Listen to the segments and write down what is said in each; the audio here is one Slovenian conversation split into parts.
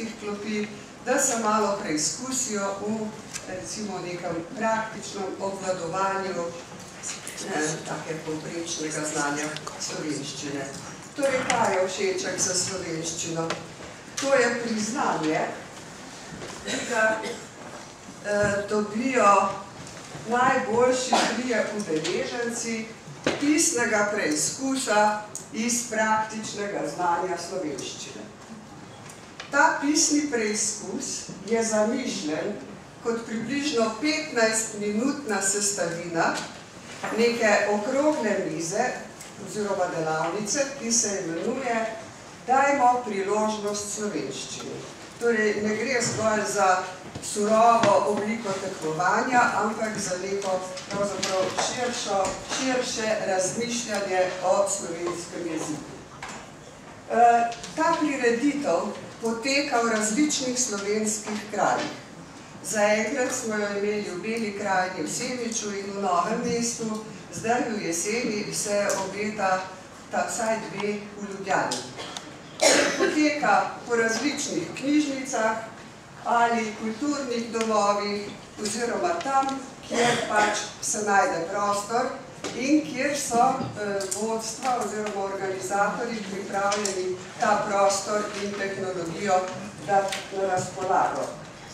elektronskih klopi, da se malo preizkusijo v recimo nekem praktičnem obvladovanju take povprečnega znanja slovenščine. Torej, kaj je všeček za slovenščino? To je priznanje, ki ga dobijo najboljši trije udeleženci pisnega preizkusa iz praktičnega znanja slovenščine. Ta pisni preizkus je zamišljen kot približno 15-minutna sestavina neke okrogle mize oziroma delavnice, ki se imenuje Dajmo priložnost slovenščini. Torej, ne gre zgolj za surovo obliko tekmovanja, ampak za neko pravzaprav širše razmišljanje o slovenskem jeziku. Ta prireditev poteka v različnih slovenskih krajih. Zaenkrat smo jo imeli v Beli krajini, v Semiču in v Novem mestu, zdaj v jeseni se obeta vsaj 2 v Ljubljani. Poteka po različnih knjižnicah ali kulturnih domovih oziroma tam, kjer pač se najde prostor in kjer so vodstva oziroma organizatorji pripravljeni ta prostor in tehnologijo dati na razpolago.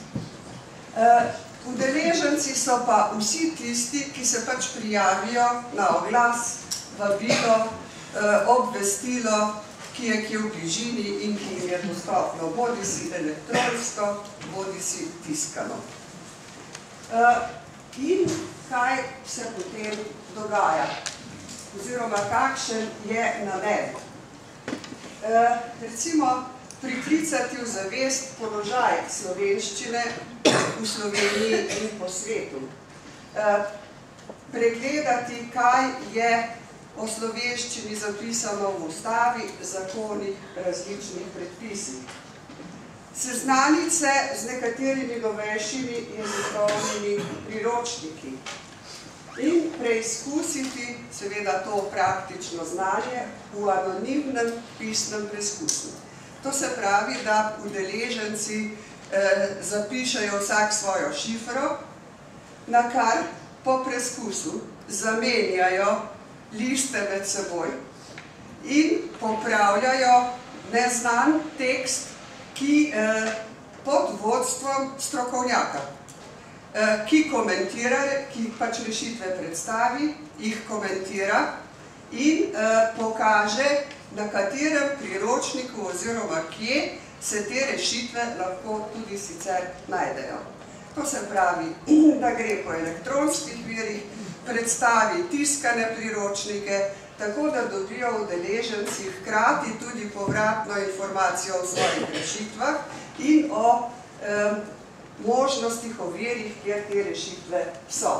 Udeleženci so pa vsi tisti, ki se pač prijavijo na oglas, vabilo, obvestilo, ki je kje v bližini in ki jim je dostopno, bodi si elektronsko, bodi si tiskano. In kaj se potem dogaja? Oziroma, kakšen je namen? Recimo, priklicati v zavest položaj slovenščine v Sloveniji in po svetu. Pregledati, kaj je o slovenščini zapisano v ustavi, zakonih, različnih predpisih. Seznaniti se z nekaterimi novejšimi jezikovnimi priročniki in preizkusiti seveda to praktično znanje v anonimnem pisnem preizkusu. To se pravi, da udeleženci zapišejo vsak svojo šifro, na kar po preizkusu zamenjajo liste med seboj in popravljajo neznan tekst, ki pod vodstvom strokovnjaka, ki komentira, ki pač rešitve predstavi, jih komentira in pokaže, na katerem priročniku oziroma kje se te rešitve lahko tudi sicer najdejo. To se pravi, da gre po elektronskih virih, predstavi tiskane priročnike, tako da dobijo udeleženci hkrati tudi povratno informacijo o svojih rešitvah in o možnostih, o virih, kjer te rešitve so.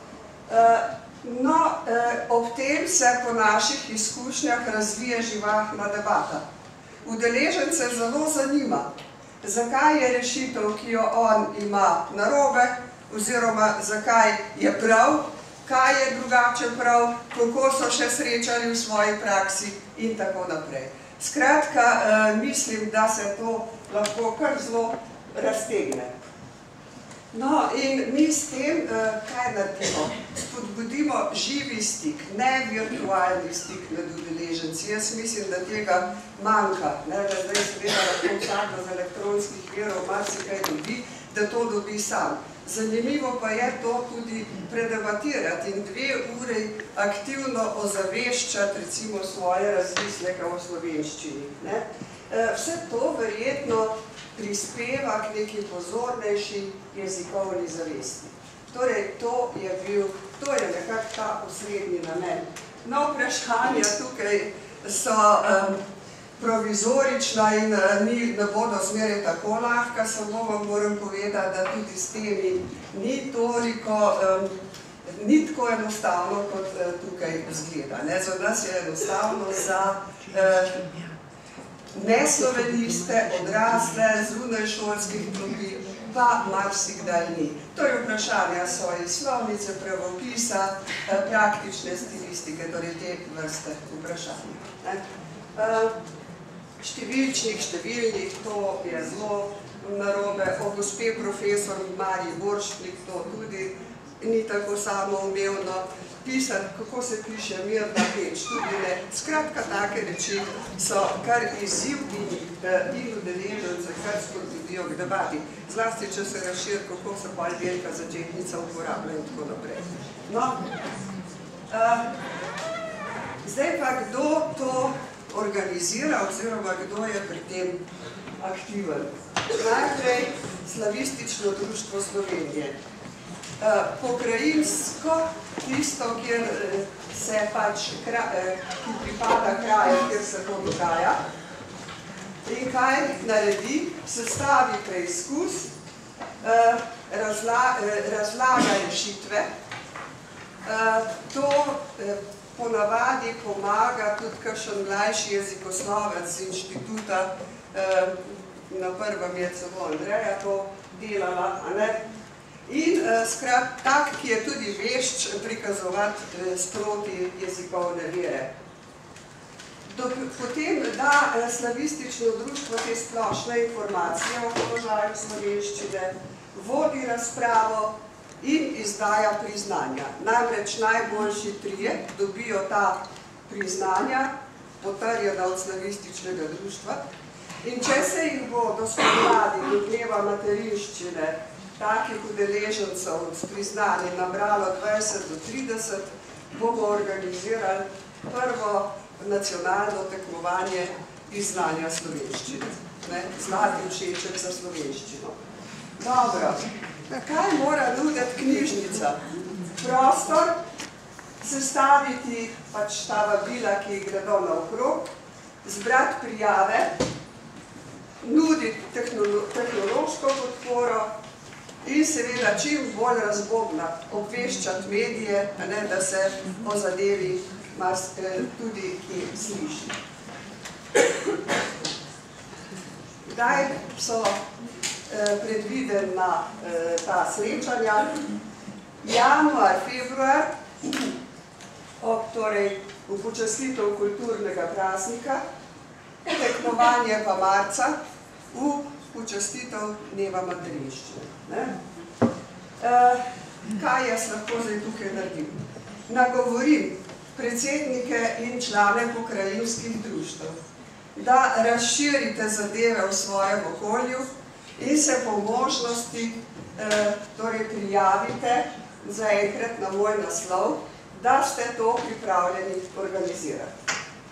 No, ob tem se po naših izkušnjah razvije živahna debata. Udeležence zelo zanima, zakaj je rešitev, ki jo on ima, narobe, oziroma zakaj je prav, kaj je drugače prav, kako so še srečali v svoji praksi in tako naprej. Skratka, mislim, da se to lahko kar zelo raztegne. No, in mi s tem, kaj naredimo? Spodbudimo živi stik, ne virtualni stik med udeleženci. Jaz mislim, da tega manjka, da zdaj seveda lahko vsakdo z elektronskih virov marsikaj dobi, da to dobi sam. Zanimivo pa je to tudi predebatirati in 2 uri aktivno ozaveščati recimo svoje razmisleke o slovenščini. Vse to verjetno prispeva k neki pozornejši jezikovni zavesti. Torej, to je nekako ta osrednji namen. No, vprašanja tukaj so provizorična in ne bodo zmeraj tako lahka, samo vam moram povedati, da tudi s temi ni tako enostavno, kot tukaj izgleda. Za nas je enostavno za nesloveniste, odrasle, zunajšolskih klopi, pa marsikdaj ni. To je vprašanje svoje slovnice, pravopisa, praktične stilistike, torej te vrste vprašanja. številnih, to je zelo narobe. O gospe profesor Mariji Borštnik to tudi ni tako samoumevno. Pisati, kako se piše Mirna Peč, tudi ne. Skratka, take reči so kar izziv in udeležencev, kar spodbudijo k debati. Zlasti, če se razširi, kako se pa velika začetnica uporablja in tako naprej. No, zdaj pa kdo to organizira oziroma kdo je pri tem aktiven? Najprej Slavistično društvo Slovenije. Pokrajinsko, tisto, kjer se pač, ki pripada kraju, kjer se to dogaja. In kaj naredi? Sestavi preizkus, razlaga rešitve. To ponavadi pomaga tudi kakšen mlajši jezikoslovec z inštituta, na prvem je celo Andreja to delala, a ne? In skrat tak, ki je tudi vešč prikazovati sproti jezikovne vire. Potem da Slavistično društvo te splošne informacije o položaju slovenščine, vodi razpravo in izdaja priznanja. Namreč najboljši trije dobijo ta priznanja, potrjena od Slavističnega društva. In če se jih bo do spomladi do dneva materinščine takih udeležencev s priznanjem nabralo 20 do 30, bomo organizirali prvo nacionalno tekmovanje iz znanja slovenščine. Zlati všeček za slovenščino. Dobro, kaj mora nuditi knjižnica? Prostor, sestaviti pač ta vabila, ki gredo naokrog, zbrati prijave, nuditi tehnološko podporo in seveda čim bolj razbobnati, obveščati medije, da se o zadevi tudi ki sliši. Kdaj so predvidena ta srečanja? Januar, februar, torej v počastitev kulturnega praznika, tekmovanje pa marca v počastitev dneva materinščine. Kaj jaz lahko zdaj tukaj naredim? Nagovorim predsednike in člane pokrajinskih društev, da razširite zadeve v svojem okolju in se po možnosti prijavite zaenkrat na moj naslov, da ste to pripravljeni organizirati.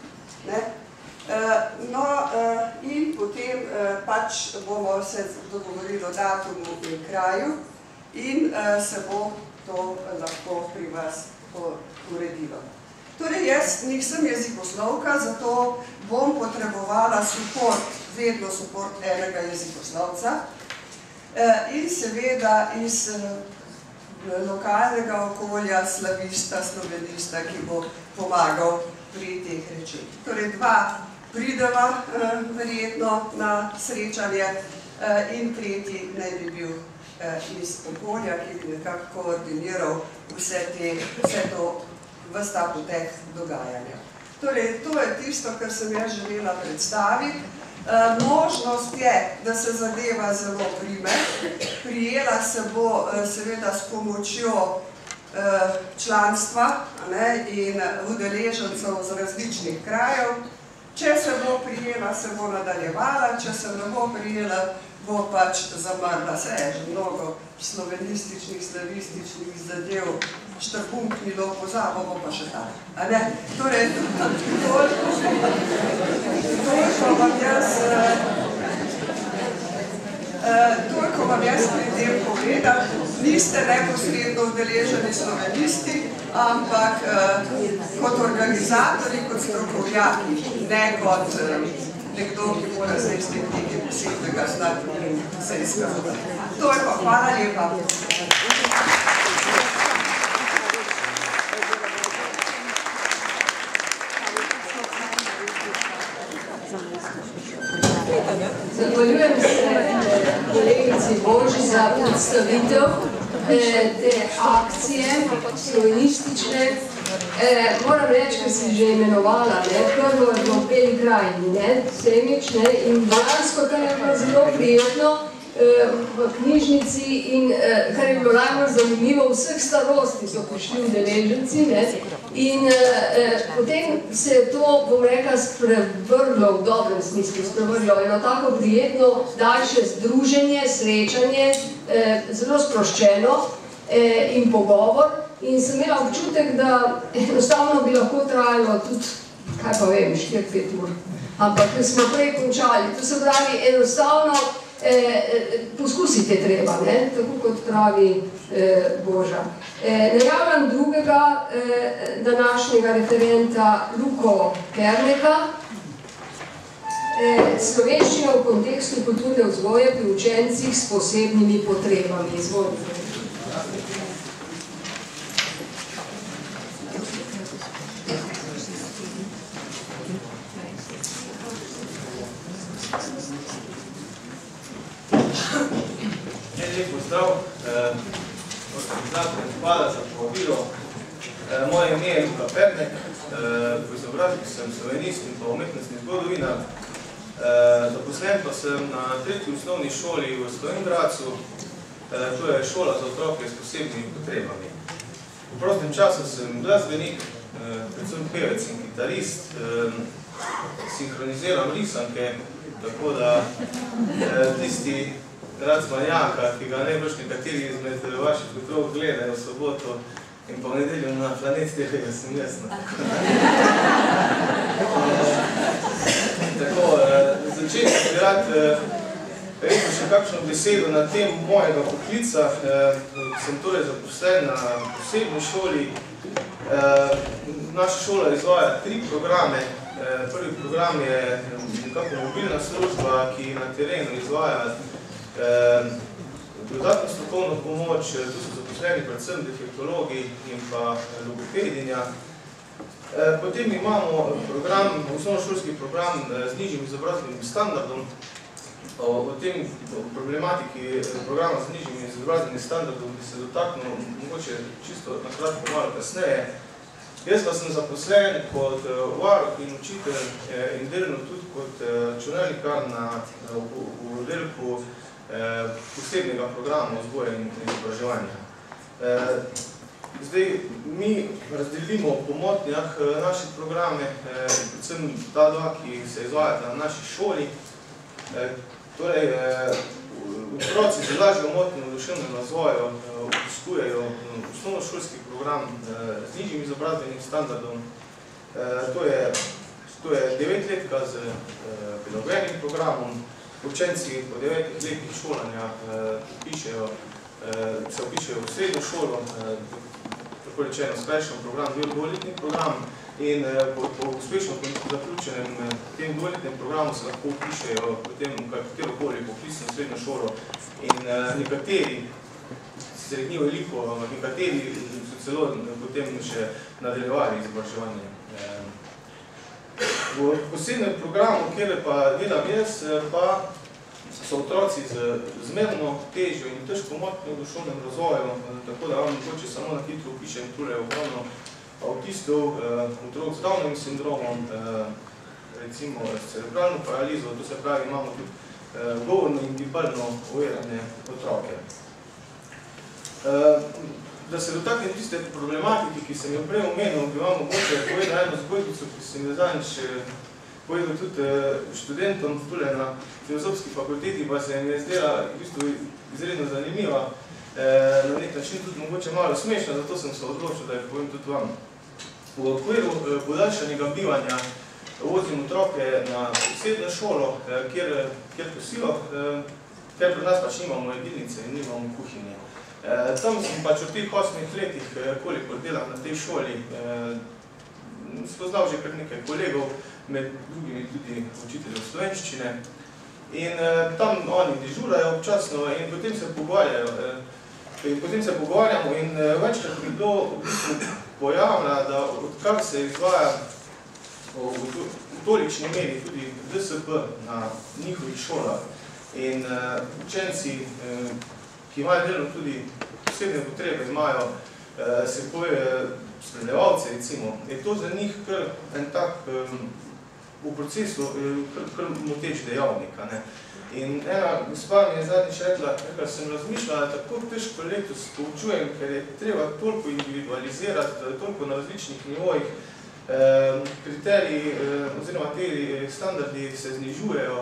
No, in potem pač bomo se dogovorili o datumu in kraju in se bo to lahko pri vas uredilo. Torej, jaz nisem jezikoslovka, zato bom potrebovala vedno suport enega jezikoslovca in seveda iz lokalnega okolja slavista, slovenista, ki bo pomagal pri teh rečeh. Torej, dva prideva verjetno na srečanje in tretji naj bi bil iz okolja, ki bi nekako koordiniral ves ta potek dogajanja. Torej, to je tisto, kar sem jaz želela predstaviti. Možnost je, da se zadeva zelo prime. Prijela se bo seveda s pomočjo članstva in udeležencev z različnih krajev. Če se bo prijela, se bo nadaljevala, če se ne bo prijela, bo pač zamrla. Se je že mnogo slovenističnih, slavističnih zadev štrbunknilo, pozabo pa še tak. Torej, toliko vam jaz pri tem povedam. Niste neposredno udeleženi slovenisti, ampak kot organizatorji, kot strokovnjaki, ne kot nekdo, ki mora zdaj s tem nekaj posebnega znati in se izkazovati. Toliko, hvala lepa. Zahvaljujem se kolegici Boži za predstavitev te akcije slovenistične Moram reči, ker si že imenovala, prvo je bilo v Beli krajini, Semič, in dejansko, kar je bilo zelo prijetno, v knjižnici in kar je bilo najbolj zanimivo, vseh starosti so prišli udeleženci in potem se je to, bom rekla, sprevrlo v dobrem smislu, sprevrlo eno tako prijetno daljše združenje, srečanje, zelo sproščeno in pogovor in sem imela občutek, da enostavno bi lahko trajalo tudi, kaj pa vem, 4-5 ur, ampak smo prej končali, to se pravi enostavno poskusite treba, tako kot pravi Boža. Najavljam drugega današnjega referenta Luko Kerneka. Slovenščina v kontekstu kulturne vzgoje pri učencih s posebnimi potrebami. Izvolite. Lep pozdrav, organizatorjem hvala za povabilo. Moje ime je Luka Pernek, v izobrazbi sem slovenist in pa umetnostni zgodovinar. Zaposlen pa sem na 3. osnovni šoli v Slovenj Gradcu, to je šola za otroke s posebnimi potrebami. V prostem času sem glasbenik, predvsem pevec in kitarist, sinhroniziram risanke, tako da tisti Racmanjaka, ki ga najbrž nekateri izmed vaših otrok gledajo v soboto in pa v nedeljo na Planet TV, sem jasno. Tako, začeti bi rad rekel še kakšno besedo na temo mojega poklica. Sem torej zaposlen na posebni šoli. Naša šola izvaja 3 programe. Prvi program je nekako mobilna služba, ki na terenu izvaja dodatno strokovno pomoč, tu so zaposleni predvsem defektologi in pa logopedinja. Potem imamo program, osnovnošolski program z nižjim izobrazbenim standardom. O tem problematiki programa z nižjim izobrazbenim standardom bi se dotaknil mogoče čisto na kratko malo kasneje. Jaz pa sem zaposlen kot varuh in učitelj in delno tudi kot čurnalnikar v oddelku posebnega programa vzgoje in izobraževanja. Zdaj, mi razdelimo po motnjah naše programe, predvsem ta dva, ki se izvajata na naši šoli. Torej, otroci z lažjo motnjo v duševnem razvoju obiskujejo osnovnošolski program z nižjim izobrazbenim standardom. To je 9-letka z prilagojenim programom. Učenci po 9 letih šolanja se vpišejo v srednjo šolo, tako rečeno skrajšen program, 2-letni program in po uspešno zaključenem tem 2-letnem programu se lahko vpišejo potem v katerokoli poklicno srednjo šolo in nekateri, sicer ni veliko, ampak nekateri so celo potem še nadaljevali izobraževanje. V posebnem programu, kjer pa delam jaz, pa so otroci z zmerno težjo in težko motnjo v duševnem razvoju, tako da vam mogoče samo na hitro opišem tule ogromno avtistov, otrok z Downovim sindromom, recimo s cerebralno paralizo, to se pravi, imamo tudi govorno in gibalno ovirane otroke. Da se dotaknem tiste problematike, ki sem jo prej omenil, bi vam mogoče povedal eno zgodbico, ki sem jo zadnjič povedal tudi študentom tule na filozofski fakulteti, pa se mi je zdela v bistvu izredno zanimiva, na nek način tudi mogoče malo smešna, zato sem se odločil, da jo povem tudi vam. V okviru podaljšanega bivanja vozim otroke na posebno šolo, kjer kosijo, ker pri nas pač nimamo jedilnice in nimamo kuhinje. Tam sem pač v teh 8 letih, kolikor delam na tej šoli, spoznal že kar nekaj kolegov, med drugimi tudi učiteljev slovenščine. In tam oni dežurajo občasno in potem se pogovarjamo in večkrat mi kdo pojavlja, da odkar se izvaja v tolikšni meri tudi DSP na njihovih šolah in učenci, ki imajo delno tudi posebne potrebe, imajo svoje spremljevalce, recimo, je to za njih kar en tak v procesu kar moteč dejavnik. In ena gospa mi je zadnjič rekla, sem razmišljala, tako težko letos poučujem, ker je treba toliko individualizirati, toliko na različnih nivojih, kriteriji oziroma te standardi se znižujejo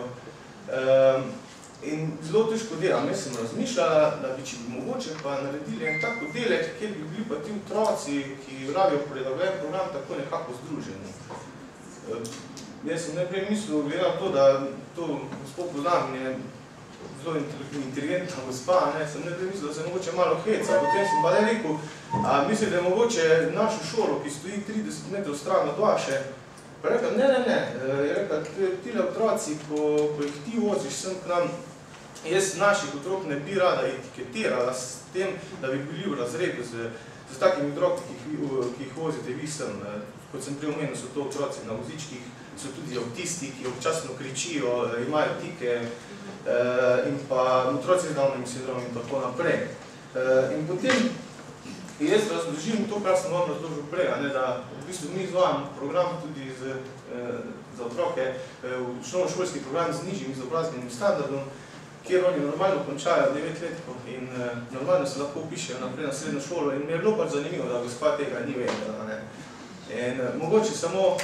in zelo težko delam. Jaz sem razmišljala, da bi če bi mogoče pa naredili en tak oddelek, kjer bi bili pa ti otroci, ki rabijo prilagojen program, tako nekako združeni. Jaz sem najprej mislil, gleda to, da to gospod poznam, je zelo inteligentna gospa, sem najprej mislil, da se mogoče malo heca, potem sem pa le rekel, mislim, da je mogoče našo šolo, ki stoji 30 metrov stran od vaše, pa je rekel, ne, je rekel, tile otroci, ko jih ti voziš sem k nam, jaz naših otrok ne bi rada etiketirala s tem, da bi bili v razredu z takimi otroki, ki jih vozite vi sem. Kot sem prej omenil, so to otroci na vozičkih, so tudi avtisti, ki občasno kričijo, imajo tike in pa otroci z Downovim sindromom in tako naprej. In potem jaz razložim to, kar sem vam razložil prej, da v bistvu mi izvajamo program tudi za otroke, osnovnošolski program z nižjim izobrazbenim standardom, kjer oni normalno končajo 9-letko in normalno se lahko upišejo naprej na srednjo šolo in mi je bilo pač zanimivo, da gospa tega ni vedela. In mogoče samo,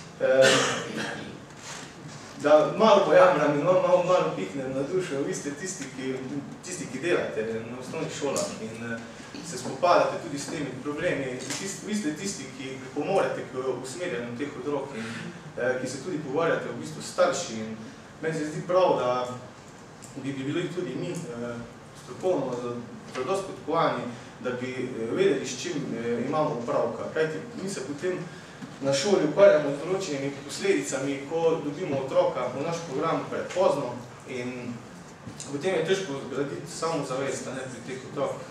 da malo pojamram in malo piknem na dušo, vi ste tisti, ki delate na osnovnih šolah in se spopadate tudi s temi problemi. Vi ste tisti, ki pomorete k usmerjanju teh otrok in ki se tudi pogovarjate v bistvu starši. In meni se zdi prav, da bi bili tudi mi strokovno zadosti podkovani, da bi vedeli, s čim imamo opravka. Kajti mi se potem na šoli ukvarjamo z določenimi posledicami, ko dobimo otroka v naš program prepozno in potem je težko zgraditi samozavest pri teh otrok.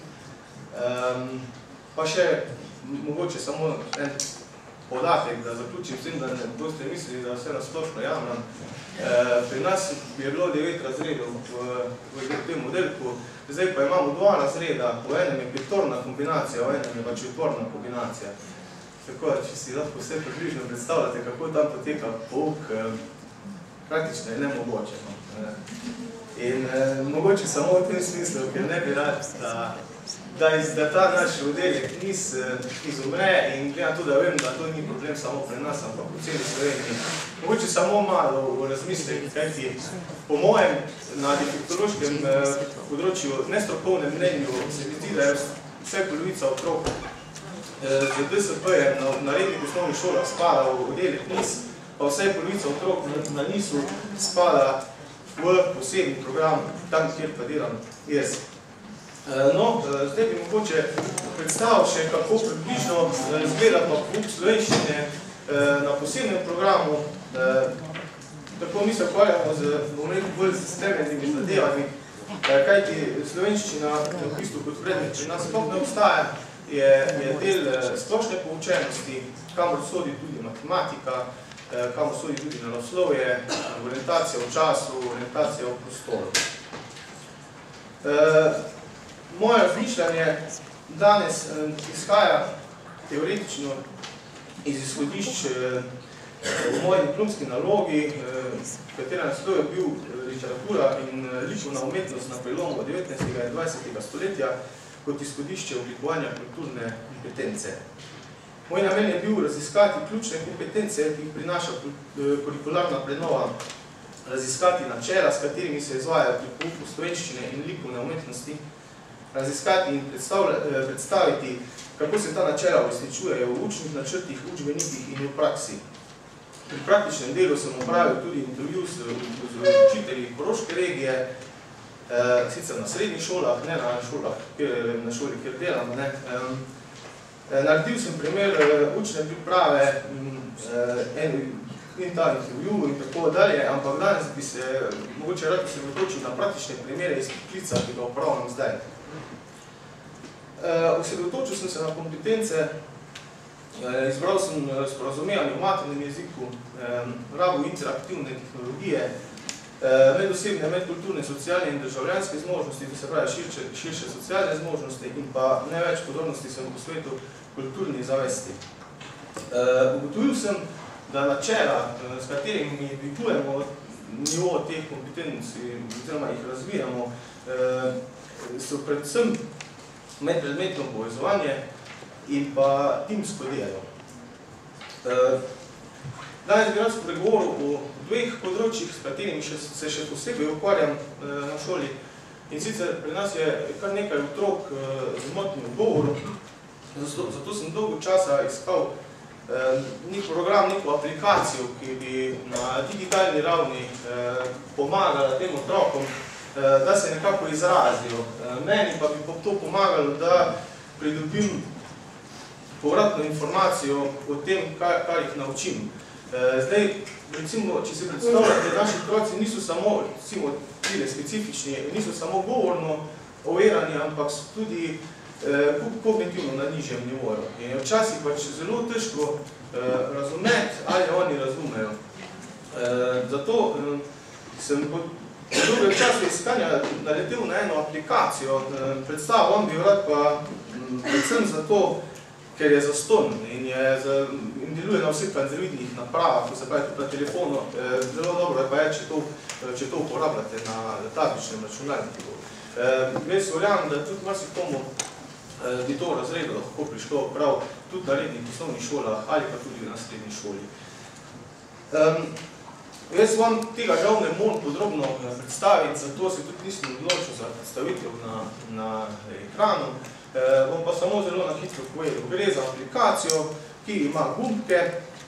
Pa še mogoče samo en podatek, da zaključim s tem, da ne boste mislili, da vse nasplošno jamram. Pri nas je bilo 9 razredov v tem modelku, zdaj pa imamo 2 razreda, v enem je petorna kombinacija, v enem je pa četvorna kombinacija. Tako, če si lahko vse približno predstavljate, kako tam poteka pouk, praktično je nemogoče. In mogoče samo v tem smislu, ker ne bi rad, da ta naš oddelek izumre in gleda to, da vem, da to ni problem samo pri nas, ampak v celi Sloveniji. Mogoče samo malo v razmislek, kajti po mojem na defektološkem področju nestrokovnem mnenju se vidi, da je vse polovica otrok z DSP-jem na rednih osnovnih šolah spada v oddelek NIS, pa vse polovica otrok na NIS-u spada v posebni program, tam, kjer pa delam jaz. No, zdaj bi mogoče predstavil še, kako približno izgleda pa pouk slovenščine na posebnem programu. Tako mi se ukvarjamo bolj s temeljnimi zadevami, kajti slovenščina v bistvu kot predmet pri nas sploh ne obstaja, je del splošne poučenosti, kamor sodi tudi matematika, kamor sodi tudi naravoslovje, orientacija v času, orientacija v prostoru. Moje razmišljanje danes izhaja teoretično iz izhodišč v moji diplomski nalogi, katera naslov je bil literatura in likovna umetnost na prelomu 19. in 20. stoletja kot izhodišče oblikovanja kulturne kompetence. Moj namen je bil raziskati ključne kompetence, ki jih prinaša kurikularna prenova, raziskati načela, s katerimi se izvajajo pri pouku slovenščine in likovne umetnosti, raziskati in predstaviti, kako se ta načela uresničujejo v učnih načrtih, učbenikih in v praksi. Pri praktičnem delu sem opravil tudi intervju z učitelji Koroške regije, sicer na srednjih šolah, ne na šoli, kjer delam. Naredil sem primer učne priprave in ta intervju in tako dalje, ampak danes bi se mogoče rad osredotočil na praktične primere iz poklica, ki ga upravljam zdaj. Osredotočil sem se na kompetence, izbral sem sporazumevanje v maternem jeziku, rabo interaktivne tehnologije medosebne, medkulturne, socialne in državljanske zmožnosti, to se pravi širše socialne zmožnosti in pa največ pozornosti sem posvetil kulturni zavesti. Ugotovil sem, da načela, s katerimi dvigujemo nivo teh kompetencij oziroma jih razvijamo, so predvsem medpredmetno povezovanje in pa timsko delo. Danes bi rad spregovoril o dveh področjih, s katerimi se še posebej ukvarjam na šoli. In sicer pri nas je kar nekaj otrok z motnjim govorom, zato sem dolgo časa iskal nek program, neko aplikacijo, ki bi na digitalni ravni pomagala tem otrokom, da se nekako izrazijo. Meni pa bi to pomagalo, da pridobim povratno informacijo o tem, kar jih naučim. Zdaj, recimo, če si predstavljate, naši otroci niso samo, recimo, specifični, niso samo govorno overani, ampak so tudi kognitivno na nižjem nivoju. In je včasih pač zelo težko razumeti, ali oni razumejo. Zato sem po dolgem času iskanja naletel na eno aplikacijo. Predstavo vam bi rad pa predvsem zato, ker je zastonj in deluje na vseh kanceroidnih napravah, ko se pravi tudi na telefonu. Zelo dobro pa je, če to uporabljate na tabličnem računalniku. Jaz verjamem, da tudi marsikomu bi to razredu lahko prišlo prav tudi na rednih osnovnih šolah ali pa tudi na srednji šoli. Jaz vam tega žal ne moram podrobno predstaviti, zato se tudi nisem odločil za predstavitev na ekranu. Bom pa samo zelo na hitro povedal. Gre za aplikacijo, ki ima gumbke,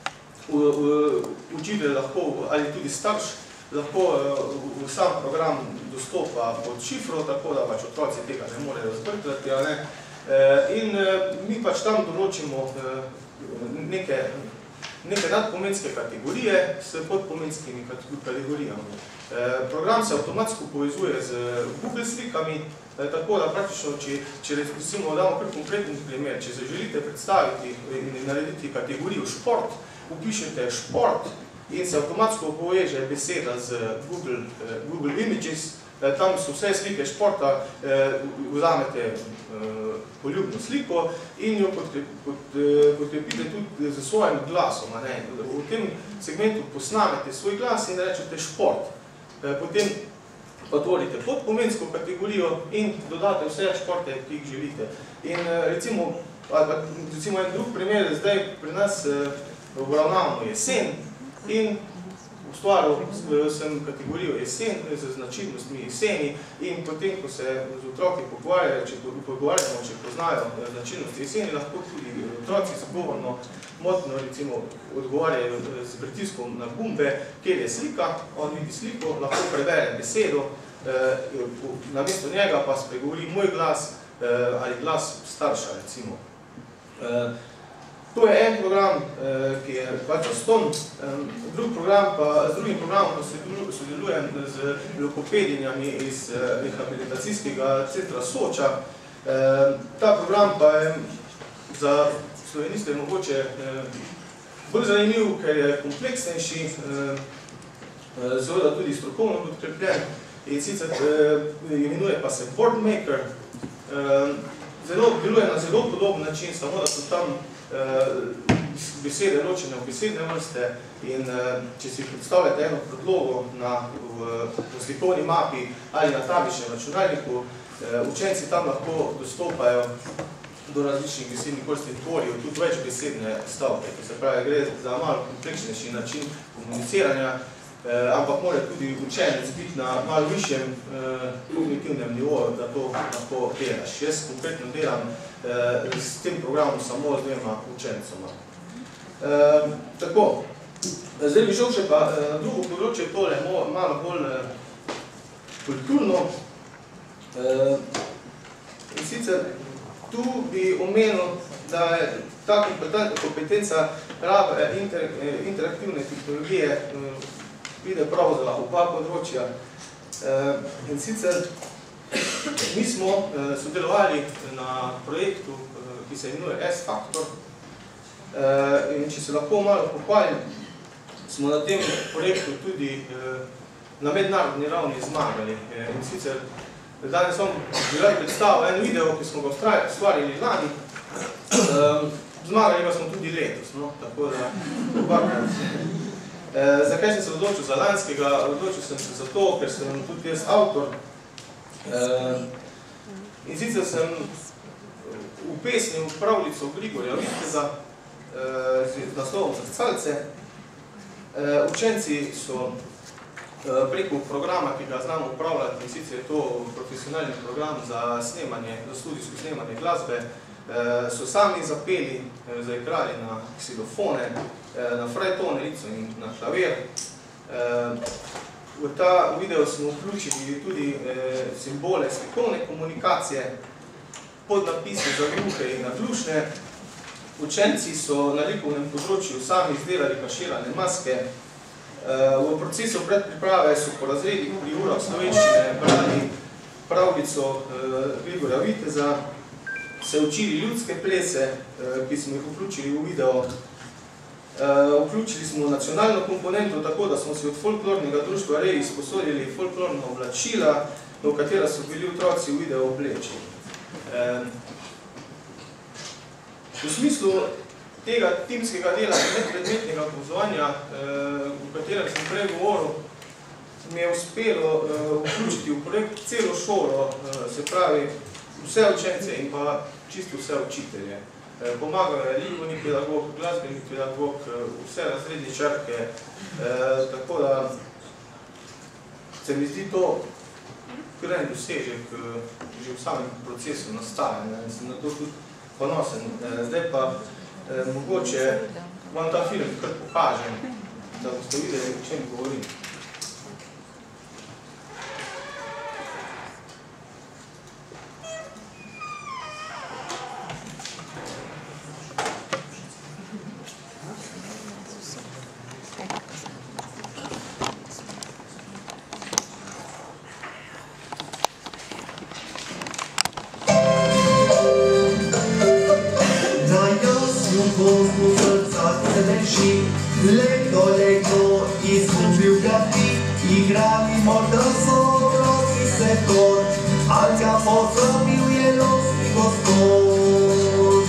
učitelj lahko ali tudi starš lahko v sam program dostopa pod šifro, tako da pač otroci tega ne morejo zbrkljati. In mi pač tam določimo neke nadpomenske kategorije s podpomenskimi kategorijami. Program se avtomatsko povezuje z Google slikami, tako da praktično, če recimo damo kar konkreten primer, če se želite predstaviti in narediti kategorijo šport, upišete šport in se avtomatsko poveže beseda z Google Images, tam so vse slike športa, vzamete poljubno sliko in jo podkrepite tudi z svojim glasom. V tem segmentu posnamete svoj glas in rečete šport. Potem pa tvorite podpomensko kategorijo in dodate vse športe, ki jih želite. In recimo en drug primer, zdaj pri nas obravnavamo jesen in ustvaril sem kategorijo jesen z značilnostmi jeseni in potem, ko se z otroki pogovarjamo, če poznajo značilnosti jeseni, lahko tudi otroci z govorno motno recimo odgovarjajo z pritiskom na gumbe, kjer je slika, on vidi sliko, lahko prebere besedo, namesto njega pa spregovori moj glas ali glas starša recimo. To je en program, ki je pač zastonj. Z drugim programom pa sodelujem z logopedinjami iz rehabilitacijskega centra Soča. Ta program pa je za sloveniste mogoče bolj zanimiv, ker je kompleksnejši, seveda tudi strokovno podkrepljen in sicer imenuje pa se Boardmaker. Deluje na zelo podoben način, samo da so tam besede ločene v besedne vrste in če si predstavljate eno predlogo v slikovni mapi ali na tabličnem računalniku, učenci tam lahko dostopajo do različnih besednih vrst in tvorijo tudi več besedne stavke, ki se pravi, gre za malo kompleksnejši način komuniciranja, ampak mora tudi učenec biti na malo višjem kognitivnem nivoju, da to lahko delaš. Jaz konkretno delam s tem programom samo z dvema učencoma. Tako, zdaj bi šel še pa drugo področje, tole malo bolj kulturno. In sicer tu bi omenil, da je ta kompetenca rabe interaktivne tehnologije pride prav za oba področja. In sicer mi smo sodelovali na projektu, ki se imenuje S-Factor. In če se lahko malo pohvalim, smo na tem projektu tudi na mednarodni ravni zmagali. In sicer danes vam bi rad predstavil en video, ki smo ga ustvarili lani. Zmagali pa smo tudi letos, no, tako da obakrat. Zakaj sem se odločil za lanskega? Odločil sem se zato, ker sem tudi jaz avtor. In sicer sem upesnil pravljico Grigorja Viteza z naslovom Zrcalce. Učenci so preko programa, ki ga znamo upravljati, in sicer je to profesionalni program za studijsko snemanje glasbe, so sami zapeli, zaigrali na ksilofone, na frajtonerico in na klavir. V ta video smo vključili tudi simbole slikovne komunikacije, podnapise za gluhe in naglušne. Učenci so na likovnem področju sami izdelali kaširane maske. V procesu predpriprave so po razredih pri urah slovenščine brali pravljico Grigorja Viteza, se učili ljudske plese, ki smo jih vključili v video. Vključili smo nacionalno komponento, tako da smo si od folklornega društva Rej izposodili folklorna oblačila, v katera so bili otroci v video oblečeni. V smislu tega timskega dela medpredmetnega povezovanja, v katerem sem prej govoril, mi je uspelo vključiti v projekt celo šolo, se pravi vse učence in pa čisto vse učitelje. Pomagajo je likovni pedagog, glasbeni pedagog, vse razredne črke, tako da se mi zdi to kren dosežek že v samem procesu nastajanja in sem na to tudi ponosen. Zdaj pa mogoče vam ta film kar pokažem, da boste videli, o čem govorim. Lekto, izgubil ga ti, igrali morda so rosni se kot, ali ga pozabil je lovski gospod.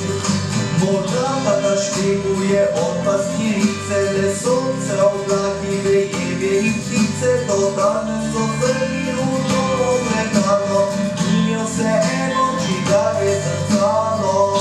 Morda pa ga šteguje od paskirice, le sonce, oblaki, veje in ptice, to danes so zrni ružo obletano, in jo se eno čigave zrcalo.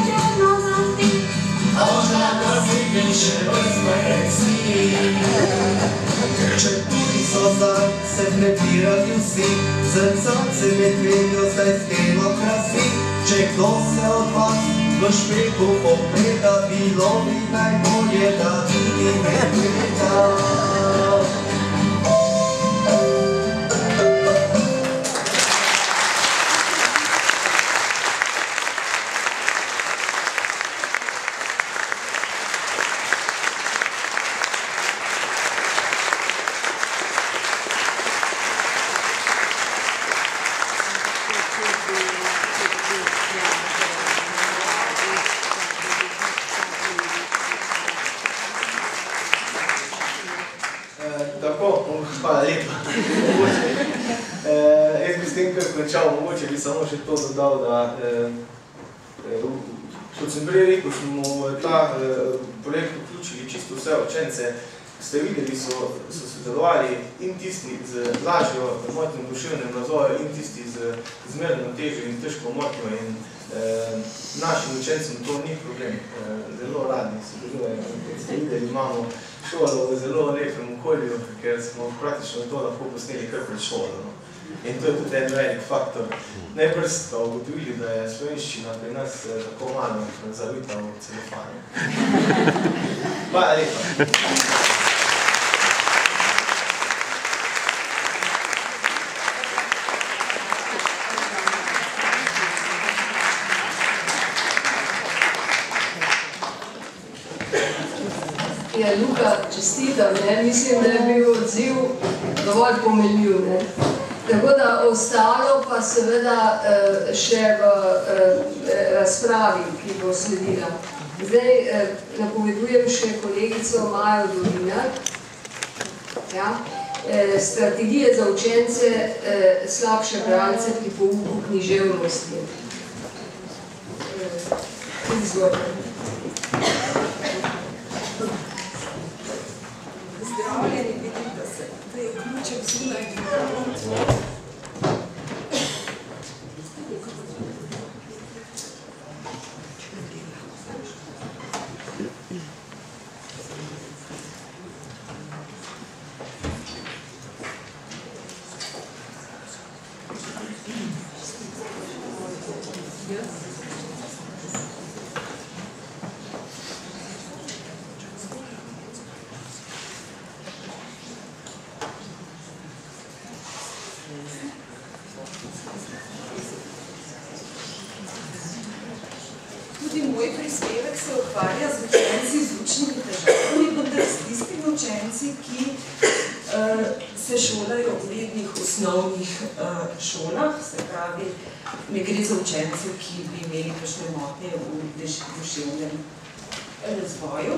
Should be my zbirali vsi, srca se medvedjo zdaj steno krasi. Če kdo se od vas v špeku pogleda, bilo bi najbolje, da vidi medveda. Hvala lepa. Jaz bi s tem, kar končal, mogoče bi samo še to dodal, da kot sem prej rekel, smo ta projekt vključili čisto vse učence. Ste videli, so sodelovali in tisti z lažjo motnjo duševnem razvoju in tisti z zmerno težjo in težko motnjo in našim učencem to ni problem. Zelo radi sodelujejo. Kot ste videli, imamo šolo v zelo lepem okolju, ker smo praktično to lahko posneli kar pred šolo. In to je tudi en velik faktor. Najprej smo ugotovili, da je slovenščina pri nas tako malo zavita v celofanu. Hvala lepa. Ja, Luka, čestitam, mislim, da je bil odziv dovolj pomenljiv. Tako da ostalo pa seveda še v razpravi, ki bo sledila. Zdaj napovedujem še kolegico Majo Dolinar. Strategije za učence slabše bralce pri pouku književnosti. Izvolite. Zdravljeni, vidim, da je ključek zunaj mikrofon. Tudi moj prispevek se ukvarja z učenci z učnimi težavami, vendar s tistimi učenci, ki se šolajo v rednih osnovnih šolah, se pravi, ne gre za učence, ki bi imeli kakšne motnje v duševnem razvoju.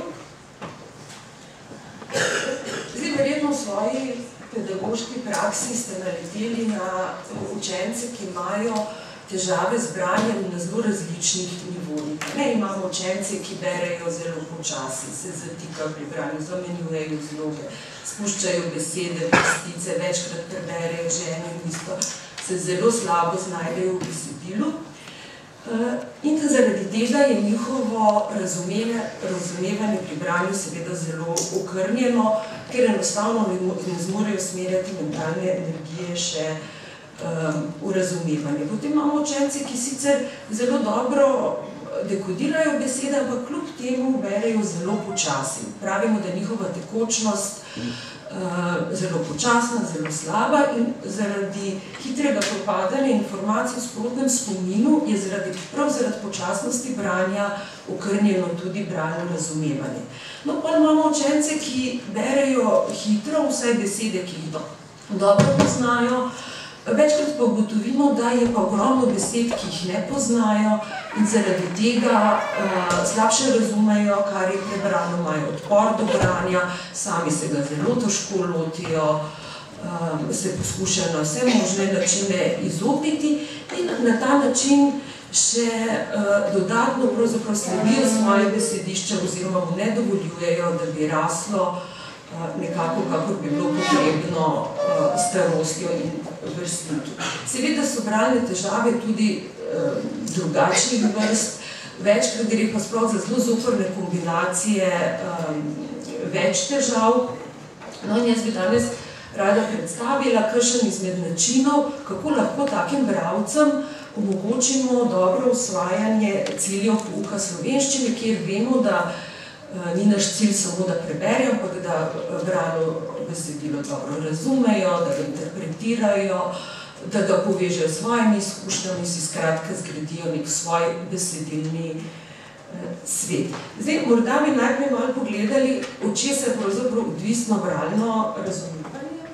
Zdaj, verjetno v svoji pedagoški praksi ste naleteli na učence, ki imajo težave z branjem na zelo različnih nivojih. Imamo učence, ki berejo zelo počasi, se zatikajo pri branju, zamenjujejo zloge, spuščajo besede, vrstice, večkrat preberejo že eno in isto, se zelo slabo znajdejo v besedilu. In zaradi tega je njihovo razumevanje pri branju seveda zelo okrnjeno, ker enostavno ne zmorejo usmerjati mentalne energije še v razumevanje. Potem imamo učence, ki sicer zelo dobro dekodirajo besede, ampak kljub temu berejo zelo počasi. Pravimo, da je njihova tekočnost zelo počasna, zelo slaba in zaradi hitrega propadanja informacij v sprotnem spominu je prav zaradi počasnosti branja okrnjeno tudi bralno razumevanje. No, pa imamo učence, ki berejo hitro vse besede, ki jih dobro poznajo, večkrat pa ugotovimo, da je pa ogromno besed, ki jih ne poznajo in zaradi tega slabše razumejo, kar je prebrano, imajo odpor do branja, sami se ga zelo težko lotijo, se poskušajo na vse možne načine izogniti in na ta način še dodatno pravzaprav sledijo svoje besedišče oziroma mu ne dovoljujejo, da bi raslo nekako, kakor bi bilo potrebno starostjo in vrstniki. Seveda so bralne težave tudi drugačnih vrst, večkrat gre pa sploh za zelo zoprne kombinacije več težav. No in jaz bi danes rada predstavila, kakšen izmed načinov, kako lahko takim bralcem omogočimo dobro usvajanje ciljev pouka slovenščine, kjer vemo, da ni naš cilj samo, da preberjo, ampak da brano besedilo dobro razumejo, da ga interpretirajo, da ga povežejo s svojimi izkušnjami, si skratka zgradijo nek svoj besedilni svet. Zdaj, morda bi najprej malo pogledali, od česa je pravzaprav odvisno bralno razumevanje.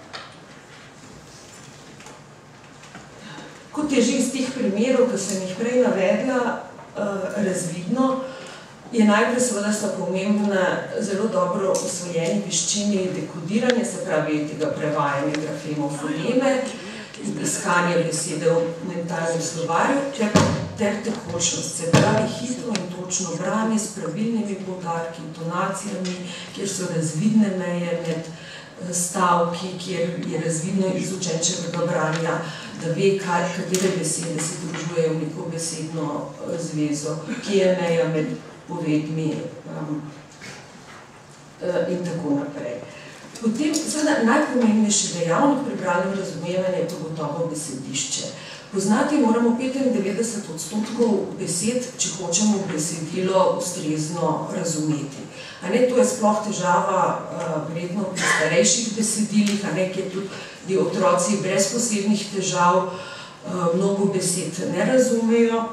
Kot je že iz teh primerov, ki sem jih prej navedla, razvidno, je najprej seveda sta pomembna zelo dobro osvojeni veščini dekodiranja, se pravi tega prevajanja grafemov foneme, iskanja besede v mentalnem slovarju, ter tekočnost, se pravi hitro in točno branje s pravilnimi poudarki, intonacijami, kjer so razvidne meje med stavki, kjer je razvidno iz učenčevega branja, da ve, katere besede se združujejo v neko besedno zvezo, ki je meja med povedmi in tako naprej. Potem, seveda, najpomembnejši dejavnik pri bralnem razumevanju je gotovo besedišče. Poznati moramo 95% besed, če hočemo besedilo ustrezno razumeti. To je sploh težava verjetno pri starejših besedilih, kjer tudi otroci brez posebnih težav mnogo besed ne razumejo.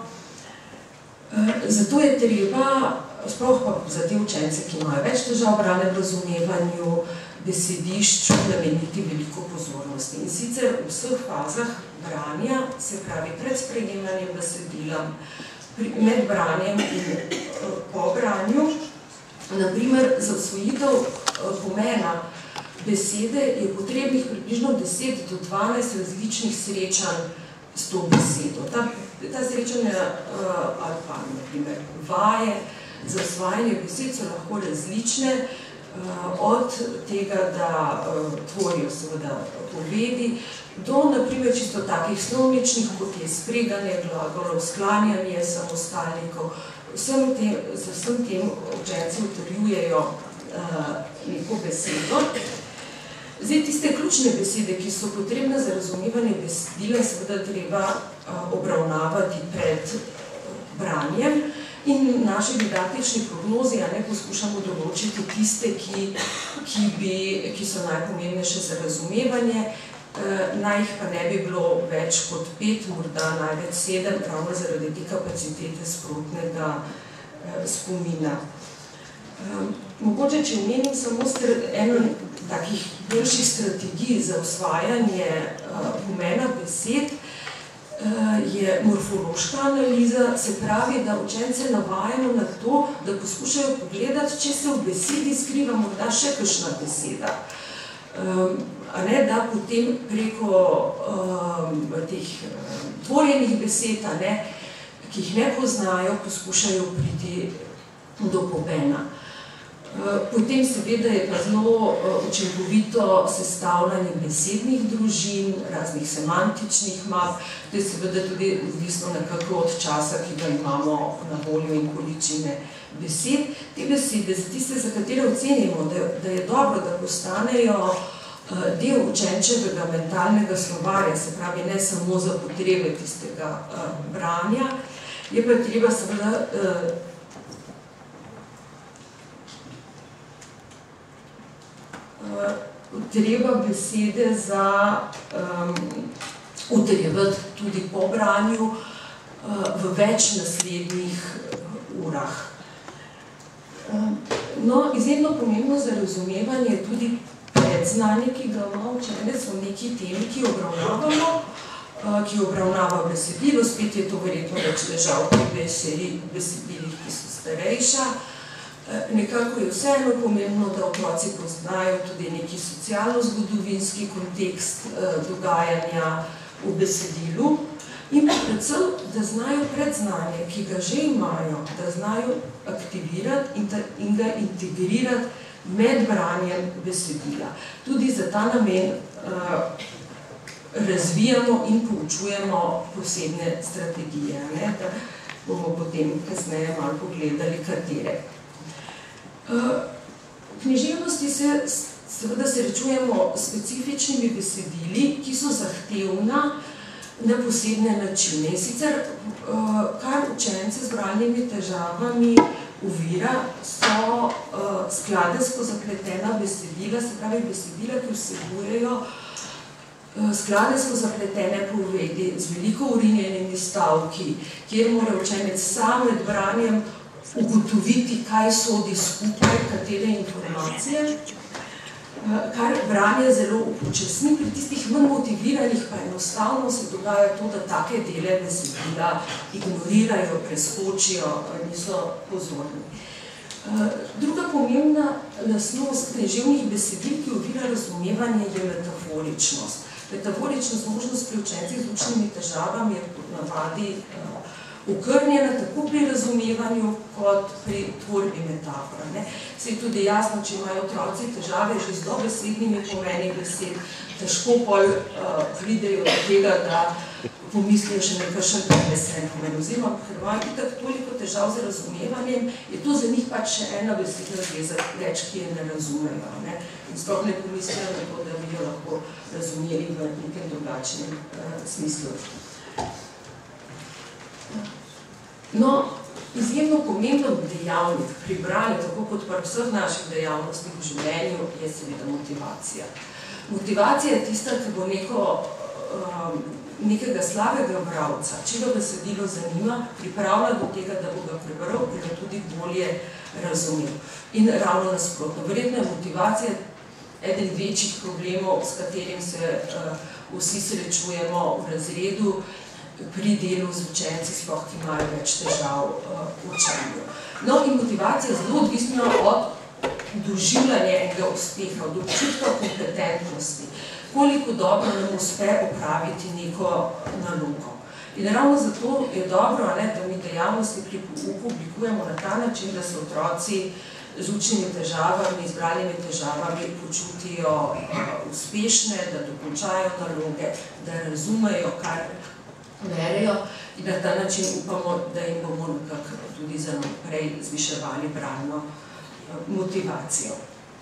Zato je treba, sploh pa za te učence, ki imajo več težav v bralnem razumevanju, besedišču nameniti veliko pozornosti. In sicer v vseh fazah branja, se pravi pred sprejemanjem besedila, med branjem in po branju, naprimer za usvojitev pomena besede je potrebnih približno 10 do 12 različnih srečanj s to besedo. Ta srečanja ali pa naprimer vaje za usvajanje besed so lahko različne, od tega, da tvorijo seveda povedi, do naprimer čisto takih slovničnih, kot je spreganje glagolov, sklanjanje samostalnikov. Za vsem tem učenci utrjujejo neko besedo. Zdaj, tiste ključne besede, ki so potrebne za razumevanje besedila, seveda treba obravnavati pred branjem. In v naši didaktični prognozi poskušamo določiti tiste, ki so najpomembnejše za razumevanje, naj jih pa ne bi bilo več kot 5, morda največ 7, ravno zaradi te kapacitete sprotnega spomina. Mogoče, če omenim samo eno takih boljših strategij za usvajanje pomena besed, je morfološka analiza, se pravi, da učence navajamo na to, da poskušajo pogledati, če se v besedi skriva morda še kakšna beseda. Da potem preko teh tvorjenih besed, ki jih ne poznajo, poskušajo priti do pomena. Potem seveda je pa zelo učinkovito sestavljanje besednih družin, raznih semantičnih map, to je seveda tudi odvisno nekako od časa, ki ga imamo na voljo in količine besed. Te besede, tiste, za katere ocenimo, da je dobro, da postanejo del učenčevega mentalnega slovarja, se pravi ne samo za potrebe tistega branja, je pa treba seveda treba besede za utrjevati tudi po branju v več naslednjih urah. Izjemno pomembno za razumevanje je tudi predznanje, ki ga ima učenec v neki temi, ki obravnava besedilo. Spet je to verjetno več težav pri besedilih, ki so starejša. Nekako je vseeno pomembno, da otroci poznajo tudi neki socialno-zgodovinski kontekst dogajanja v besedilu in predvsem, da znajo predznanje, ki ga že imajo, da znajo aktivirati in ga integrirati med branjem besedila. Tudi za ta namen razvijamo in poučujemo posebne strategije, da bomo potem kasneje malo pogledali, katere. V književnosti se seveda srečujemo s specifičnimi besedili, ki so zahtevna na posebne načine. In sicer, kar učence z bralnimi težavami ovira, so skladenjsko zapletena besedila, se pravi besedila, ki vsebujejo skladenjsko zapletene povedi z veliko urinjenimi stavki, kjer mora učenec sam med branjem ugotoviti, kaj sodi skupaj, katere informacije, kar branje zelo upočasni. Pri tistih manj motiviranih pa enostavno se dogaja to, da take dele besedila ignorirajo, preskočijo, niso pozorni. Druga pomembna lastnost književnih besedil, ki ovira razumevanje, je metaforičnost. Metaforičnost, možnost pri učencih z učnimi težavami je po navadi okrnjena tako pri razumevanju kot pri tvorbi metafora. Se je tudi jasno, če imajo otroci težave že z dobesednimi pomeni besed, težko pol pridejo do tega, da pomislijo še nekakšen predvesen pomen. Oziroma, ker imajo itak toliko težav z razumevanjem, je to za njih pač še ena besedna zveza več, ki je ne razumejo. In sploh ne pomislijo na to, da bi jo lahko razumeli v nekem drugačnem smislu. No, izjemno pomemben dejavnik pri branju, tako kot pri vseh naših dejavnostih v življenju, je seveda motivacija. Motivacija je tista, ki bo nekega slabega bralca, če ga besedilo zanima, pripravlja do tega, da bo ga prebral in ga tudi bolje razumel. In ravno nasprotno. Verjetno je motivacija eden večjih problemov, s katerim se vsi srečujemo v razredu, pri delu z učenci, sploh ki imajo več težav v učenju. No, in motivacija je zelo odvisna od doživljanja enega uspeha, od občutka kompetentnosti, koliko dobro nam uspe opraviti neko nalogo. In ravno zato je dobro, da mi dejavnosti pri pouku oblikujemo na ta način, da se otroci z učnimi težavami, z bralnimi težavami počutijo uspešne, da dokončajo naloge, da razumejo, kar berejo, in na ta način upamo, da jim bomo nekako tudi za naprej zviševali bralno motivacijo.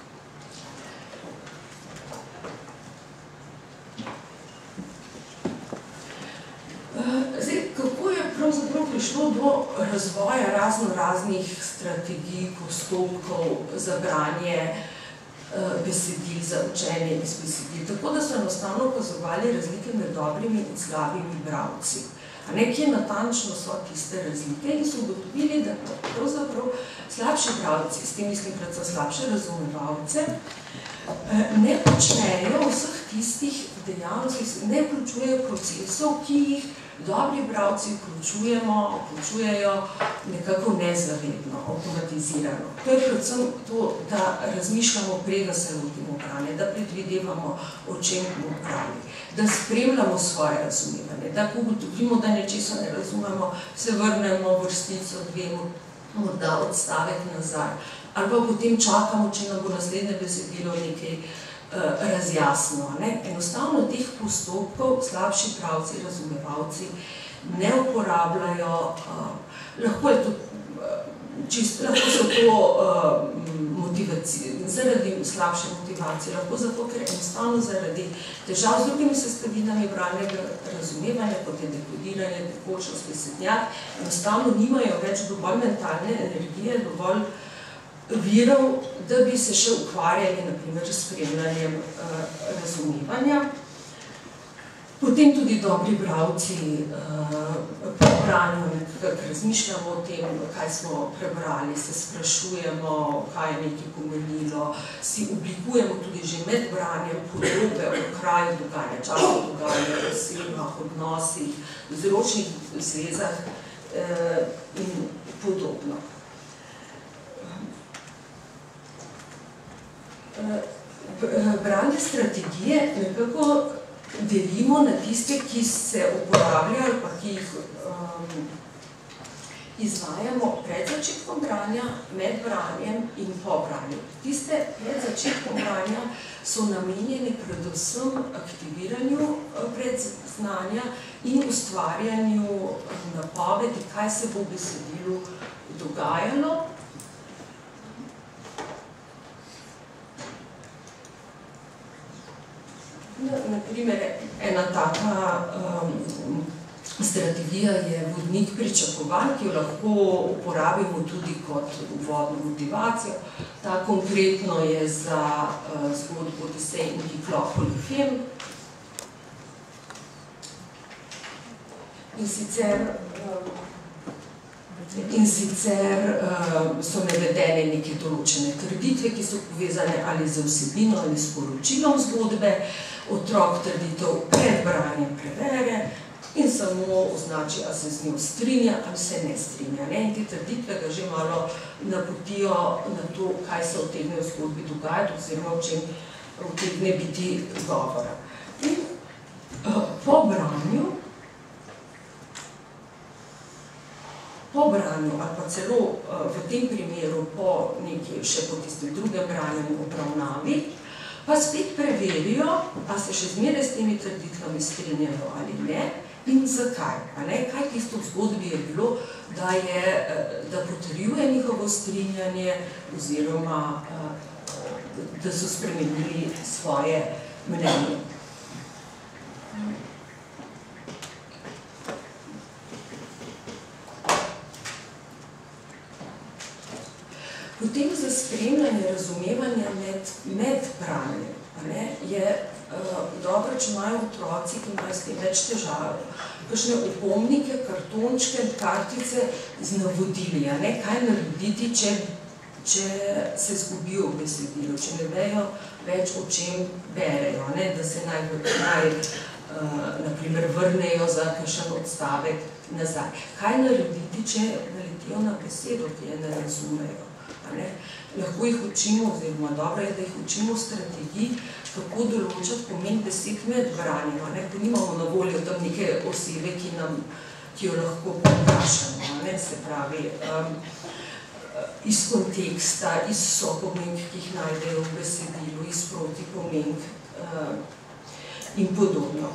Zdaj, kako je pravzaprav prišlo do razvoja raznih strategij, postopkov za branje besedil, za učenje iz besedil, tako da so enostavno opazovali razlike med dobrimi in slabimi bralci. Kje natančno so tiste razlike in so ugotovili, da pravzaprav slabši bralci, s tem mislim predvsem slabše razumevalce, ne počnejo vseh tistih dejavnosti, ne vključujejo procesov, ki jih dobri bralci vključujejo nekako nezavedno, avtomatizirano. To je predvsem to, da razmišljamo, preden se lotimo branja, da predvidevamo, o čem bomo brali, da spremljamo svoje razumevanje, da ko ugotovimo, da nečesa ne razumemo, se vrnemo vrstico, dvemo, morda odstavek nazaj, ali pa potem čakamo, če nam bo naslednje besedilo nekaj razjasnilo. Enostavno teh postopkov slabši bralci, razumevalci ne uporabljajo, lahko so to zaradi slabše motivacije, lahko zato, ker enostavno zaradi težav z drugimi sestavinami bralnega razumevanja, kot je dekodiranje, tekočnost, besednjak, enostavno nimajo več dovolj mentalne energije, dovolj virov, da bi se še ukvarjali, naprimer, s spremljanjem razumevanja. Potem tudi dobri bralci po branju nekako razmišljamo o tem, kaj smo prebrali, se sprašujemo, kaj je nekaj pomenilo, si oblikujemo tudi že med branjem podobe o kraju dogajanja, času dogajanja, osebah, odnosih, vzročnih zvezah in podobno. Bralne strategije nekako delimo na tiste, ki se uporabljajo, pa ki jih izvajamo pred začetkom branja, med branjem in po branju. Tiste pred začetkom branja so namenjeni predvsem aktiviranju predznanja in ustvarjanju napovedi, kaj se bo v besedilu dogajalo. Naprimer, ena taka strategija je vodnik pričakovanj, ki jo lahko uporabimo tudi kot uvodno motivacijo. Ta konkretno je za zgodbo Odisej in Kiklop Polifem. In sicer so navedene neke določene trditve, ki so povezane ali z vsebino ali s poročilom zgodbe. Otrok trditev pred branjem prevere in samo označi, ali se z njo strinja ali se ne strinja. In te trditve ga že malo napotijo na to, kaj se utegne v zgodbi dogajati oziroma o čem utegne biti govora. In po branju ali pa celo v tem primeru še po tistem drugem branju in obravnavi, pa spet preverijo, a se še zmeraj s temi trditvami strinjajo ali ne in zakaj. Kaj tisto v zgodbi je bilo, da potrjuje njihovo strinjanje oziroma da so spremenili svoje mnenje. Potem za spremljanje razumevanja med branjem je dobro, če imajo otroci, ki imajo s tem več težav, kakšne opomnike, kartončke, kartice z navodili, kaj narediti, če se izgubijo v besedilu, če ne vejo več, o čem berejo, da se naprimer vrnejo za kakšen odstavek nazaj. Kaj narediti, če naletijo na besedo, ki je ne razumejo? Lahko jih učimo, oziroma dobro je, da jih učimo strategij, kako določati pomen besed med branjem, ko nimamo na voljo tam neke osebe, ki jo lahko vprašamo, se pravi iz konteksta, iz sopomenk, ki jih najdejo v besedilu, iz protipomenk in podobno.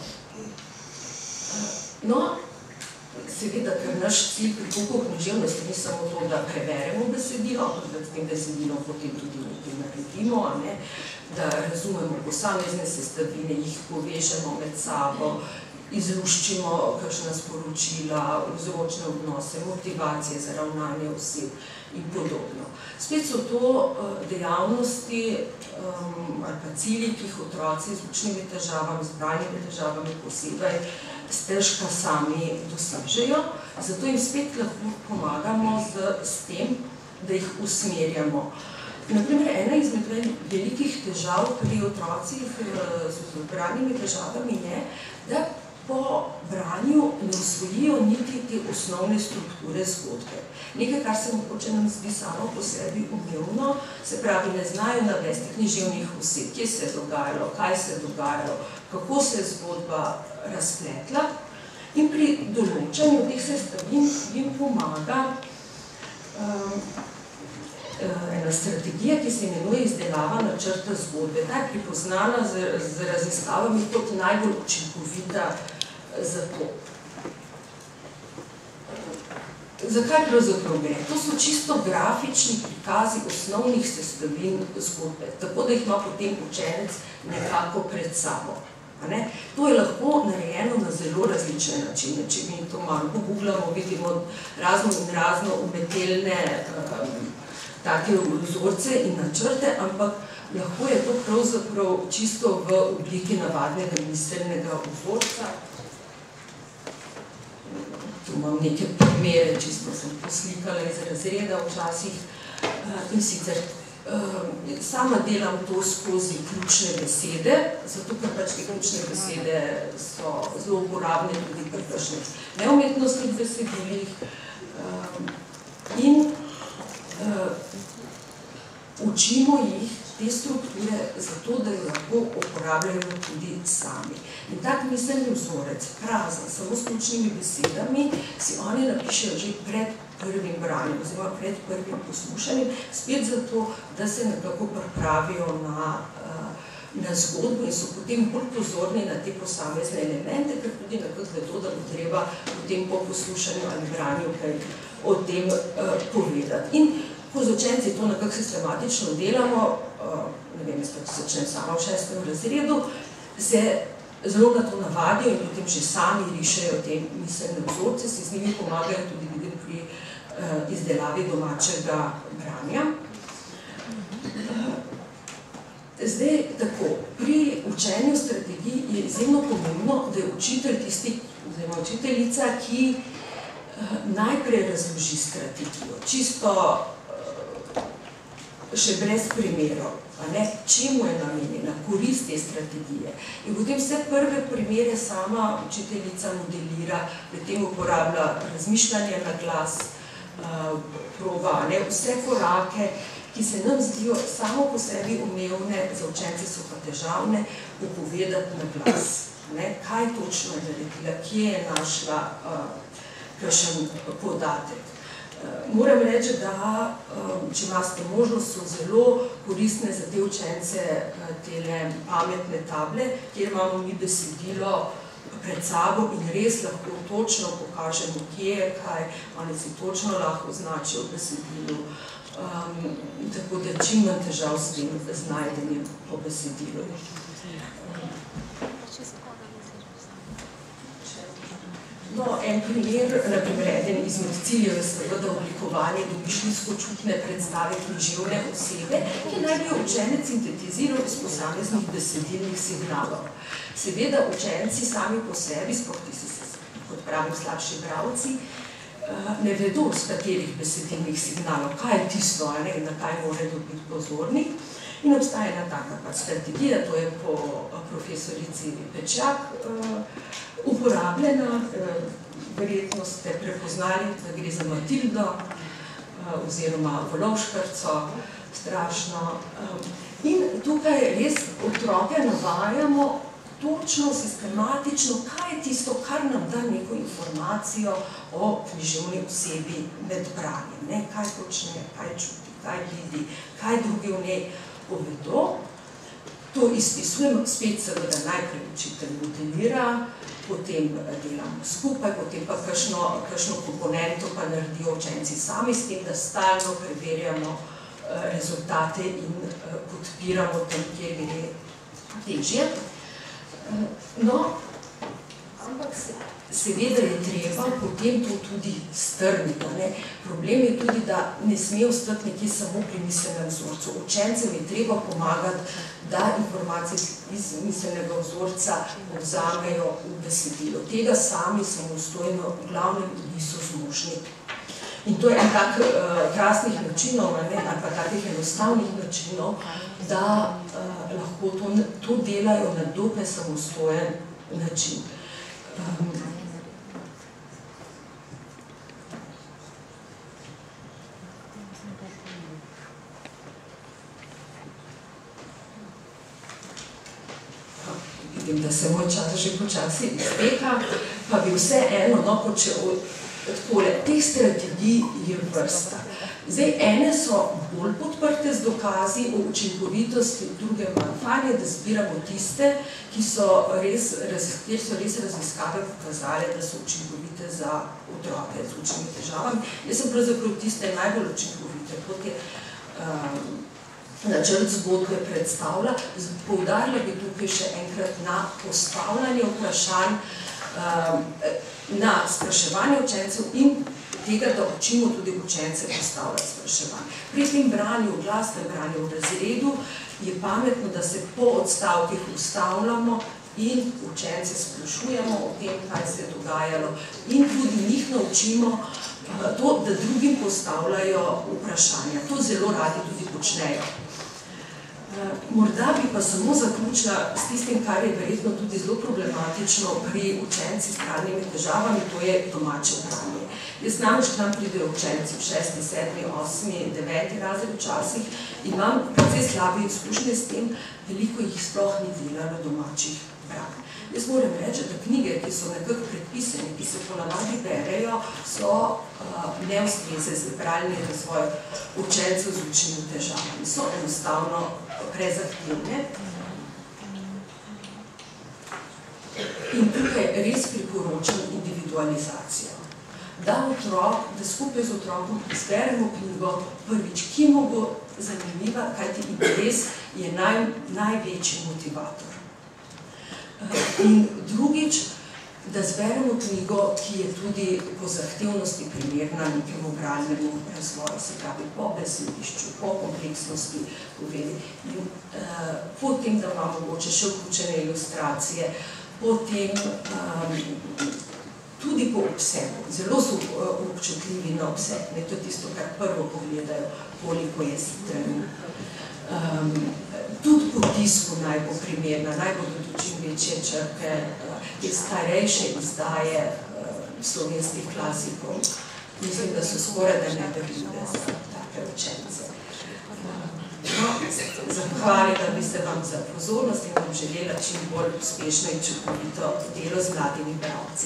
No, seveda, ker naš cilj pri pouku književnosti ni samo to, da preberemo besedilo, ampak da s tem besedilom potem tudi nekaj naredimo, da razumemo posamezne sestavine, jih povežemo med sabo, izluščimo kakšna sporočila, vzročne odnose, motivacije za ravnanje oseb in podobno. Spet so to dejavnosti ali pa cilji, ki jih otroci z učnimi težavami, z branjimi težavami posebej stežka sami dosežejo, zato jim spet lahko pomagamo s tem, da jih usmerjamo. Naprimer, ena izmed velikih težav pri otrocih z branjimi težavami je, da po branju ne usvojijo niti te osnovne strukture zgodbe. Nekaj, kar se mogoče nam zdi samo po sebi umevno, se pravi, ne znajo navesti književnih oseb, kje se je dogajalo, kaj se je dogajalo, kako se je zgodba razpletla. In pri določanju teh sestavin jim pomaga ena strategija, ki se imenuje izdelava načrta zgodbe. Ta je pripoznana z raziskavami kot najbolj učinkovita za to. Zakaj pravzaprav gre? To so čisto grafični prikazi osnovnih sestavin zgodbe, tako da jih ima potem učenec nekako pred sabo. To je lahko narejeno na zelo različne načine. Če mi to malo pogooglamo, vidimo razno umetelne take vzorce in načrte, ampak lahko je to pravzaprav čisto v obliki navadnega miselnega vzorca. Tu imam neke primere, čisto sem poslikala iz razreda včasih. In sicer sama delam to skozi ključne besede, zato ker pač te ključne besede so zelo uporabne tudi pri kakšnih neumetnostnih besedilih. In učimo jih te strukture zato, da jo lahko uporabljajo tudi sami. In tak miselni vzorec, prazen, samo s ključnimi besedami, si oni napišejo že pred prvim branjem, oziroma pred prvim poslušanjem, spet zato, da se nekako pripravijo na zgodbo in so potem bolj pozorni na te posamezne elemente, ker tudi nekako vedo, da bo treba potem po poslušanju ali branju kaj o tem povedati. In ko z učenci to nekako sistematično delamo, ne vem, jaz pa začnem sama v 6. razredu, se zelo na to navadijo in potem že sami rišejo te miselne vzorce, si z njimi pomagajo tudi vidim pri izdelavi domačega branja. Zdaj tako, pri učenju strategij je izjemno pomembno, da je učitelj tisti, oziroma učiteljica, ki najprej razloži strategijo, čisto še brez primerov, čemu je namenjena, korist te strategije. In potem vse prve primere sama učiteljica modelira, pri tem uporablja razmišljanje na glas, proba, vse korake, ki se nam zdijo samo po sebi umevne, za učence so pa težavne, upovedati na glas. Kaj točno je naredila, kje je našla kakšen podatek. Moram reči, da, če imate možnost, so zelo koristne za te učence tele pametne table, kjer imamo mi besedilo pred sabo in res lahko točno pokažemo, kje je kaj, oni si točno lahko označijo v besedilu, tako da čim manj težav s tem znajdenjem po besedilu. No, en primer, naprimer, eden izmed ciljev je seveda oblikovanje domišljijsko-čutne predstave književne osebe, ki naj bi učenec sintetiziral iz posameznih besedilnih signalov. Seveda učenci sami po sebi, sploh tisti, kot pravim, slabši bralci, ne vedo, z katerih besedilnih signalov, kaj je tisto, na kaj mora biti pozornik. In obstaja ena taka strategija, to je po profesorici Pečak uporabljena, verjetno ste prepoznali, da gre za Matildo oziroma Volovškarco, strašno. In tukaj res otroke navajamo točno, sistematično, kaj je tisto, kar nam da neko informacijo o književni osebi med branjem. Kaj počne, kaj čuti, kaj vidi, kaj drugi v njej povedo. To izpisujemo, spet seveda najprej učitelj modelira, potem delamo skupaj, potem pa kakšno komponento pa naredijo učenci sami, s tem, da stalno preverjamo rezultate in podpiramo tam, kjer gre težje. No, ampak seveda je treba potem to tudi strniti. Problem je tudi, da ne sme ostati nekje samo pri miselnem vzorcu. Učencem je treba pomagati, da informacije iz miselnega vzorca povzamejo v besedilo. Tega sami samostojno v glavnem niso zmožni. In to je en tak krasnih načinov, ali pa takih enostavnih načinov, da lahko to delajo na dokaj samostojen način. Vidim, da se moj čas že počasi izteka, pa bi vse eno, počel takole, teh strategij je vrsta. Zdaj, ene so bolj podprte z dokazi o učinkovitosti, druge manj. Fajn je, da zbiramo tiste, kjer so res raziskave pokazali, da so učinkovite za otroke z učnimi težavami. Jaz sem pravzaprav tiste najbolj učinkovite, kot je načrt zgodbe predstavlja. Poudarila bi tukaj še enkrat na postavljanje vprašanj, na spraševanje učencev in tega, da učimo tudi učence postavljati spraševanje. Pri tem branju, glasnem branju v razredu je pametno, da se po odstavkih ustavljamo in učence sprašujemo o tem, kaj se je dogajalo in tudi njih naučimo to, da drugim postavljajo vprašanja. To zelo radi tudi počnejo. Morda bi pa samo zaključila s tistim, kar je verjetno tudi zelo problematično pri učencih s bralnimi težavami, to je domače branje. Jaz namreč k nam pridejo učenci v 6., 7., 8., 9. razred včasih in imam precej slabe izkušnje s tem, veliko jih sploh ni delalo domačih branj. Jaz moram reči, da knjige, ki so nekako predpisane, ki se ponavadi berejo, so neustrezne za bralni razvoj učencev z učnimi težavami. So enostavno prezahtevne. In tukaj res priporočam individualizacijo. Da skupaj z otrokom izberemo knjigo prvič, ki mu bo zanimiva, kajti interes je največji motivator. In drugič, da zberemo knjigo, ki je tudi po zahtevnosti primerna nekemu bralnemu razvoju, se pravi po besedišču, po kompleksnosti povedi. In potem, da imamo mogoče še vključene ilustracije, potem tudi po obsegu. Zelo so občutljivi na obseg, to je tisto, kar prvo pogledajo, koliko je strani. Tudi po tisku naj bo primerna, naj bodo tudi čim večje črke, te starejše izdaje slovenskih klasikov. Mislim, da so skoraj da neberljive za take učence. Zahvalila bi se vam za pozornost in vam želela čim bolj uspešno in učinkovito delo z mladimi bralci.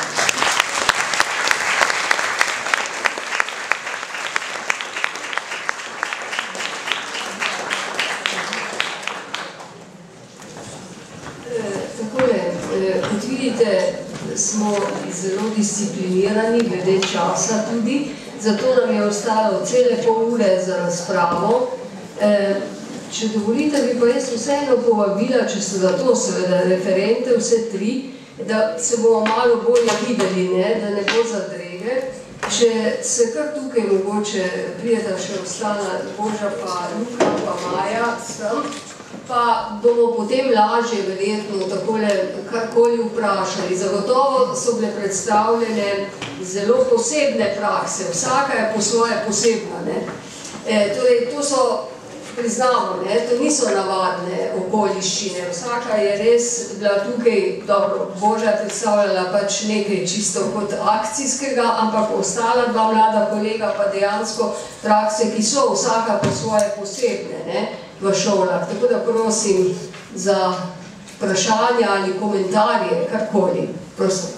Kot vidite, smo zelo disciplinirani glede časa tudi, zato nam je ostalo cele pol ure za razpravo. Če dovolite, bi pa jaz vseeno povabila, če so za to seveda referente, vse tri, da se bomo malo bolj videli, da ne bo zadrege. Če se kar tukaj mogoče prijeta še ostala Boža pa Luka pa Maja sem, pa bomo potem lažje verjetno takole karkoli vprašali. Zagotovo so bile predstavljene zelo posebne prakse, vsaka je po svoje posebna. Torej, to so, priznamo, to niso navadne okoliščine, vsaka je res bila tukaj, dobro, Boža predstavljala pač nekaj čisto kot akcijskega, ampak ostala dva mlada kolega pa dejansko prakse, ki so vsaka po svoje posebne, v šolah. Tako da prosim za vprašanja ali komentarje, karkoli. Prosim.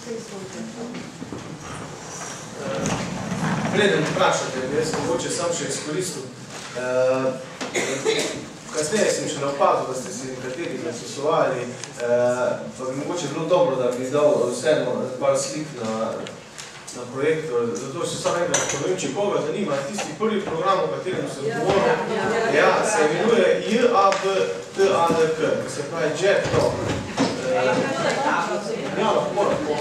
Preden vprašate, jaz mogoče sam še izkoristil. Kasneje sem še napadil, da ste si nekateri nasosovali, pa bi mogoče bilo dobro, da bi dal vseeno par slik na projektor, zato še sam enkrat ponovim, če koga zanima, tisti prvi program, o katerem sem govoril, se imenuje JABTANK, ki se pravi Jet Talk. Ja, lahko.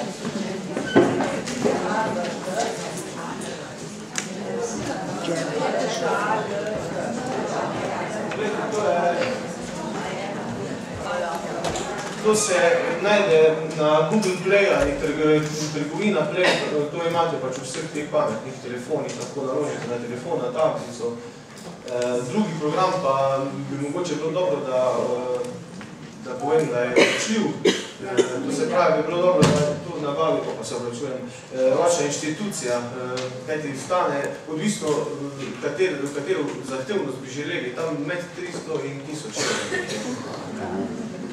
To se najde na Google Play ali trgovina Play, to imate pač v vseh teh pametnih telefonih, lahko naložite na telefon, na tablico. Drugi program pa bi mogoče bilo dobro, da povem, da je učljiv. To se pravi, bi bilo dobro, da to nabavi, pa se obračujem, vaša inštitucija, kajti stane odvisno, katero zahtevnost bi želeli, tam med 300 in 1000 evrov.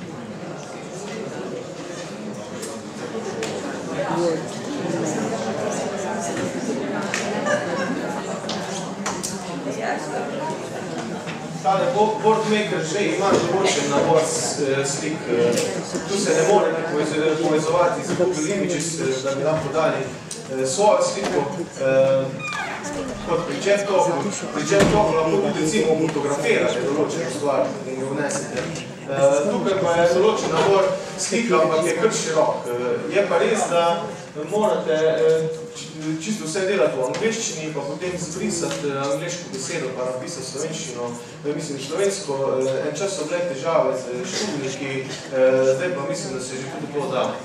Tale boardmaker že ima določen nabor slik. Tu se ne more povezovati z Google Images, da bi lahko dali svojo sliko. Kot pri JetTalku. Pri JetTalku lahko tudi recimo fotografirate določeno stvar in jo vnesete. Tukaj pa je določen nabor slik, ampak je kar širok. Je pa res, da morate čisto vse delati v angleščini, pa potem zbrisati angleško besedo, pa napisati slovenščino. Mislim, slovensko, en čas so bile težave z študniki, zdaj pa mislim, da se že tudi to da.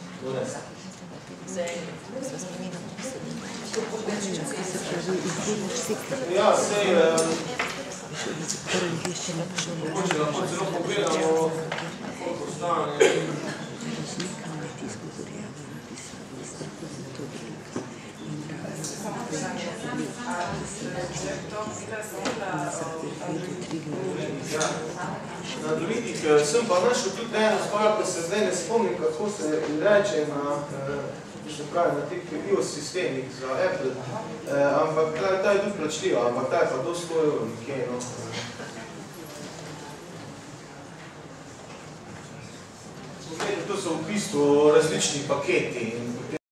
Ja, sej, mogoče lahko celo pogledamo, koliko stane. Na drugih sem pa našel tudi eno stvar, ko se zdaj ne spomnim, kako se reče na teh iOS sistemih za Apple, ampak ta je tudi plačljiva, ampak ta je pa do 100 evrov nekje. To so v bistvu različni paketi.